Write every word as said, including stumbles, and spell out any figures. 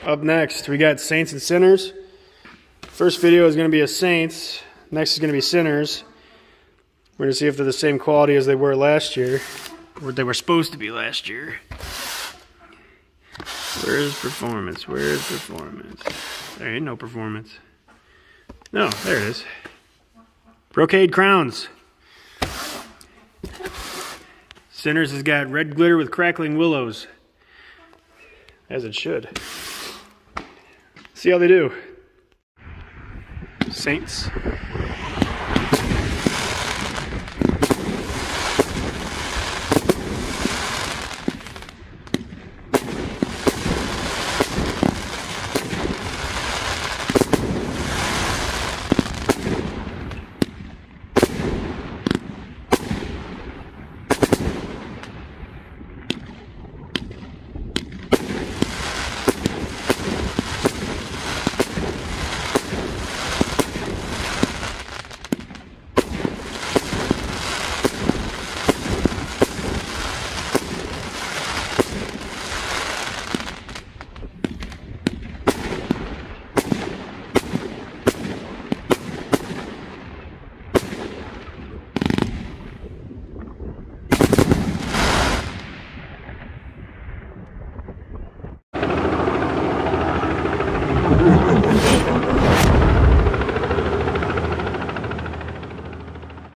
Up next, we got Saints and Sinners. First video is going to be a Saints. Next is going to be Sinners. We're going to see if they're the same quality as they were last year. Or what they were supposed to be last year. Where is performance? Where is performance? There ain't no performance. No, there it is. Brocade crowns. Sinners has got red glitter with crackling willows. As it should. See how they do. Saints.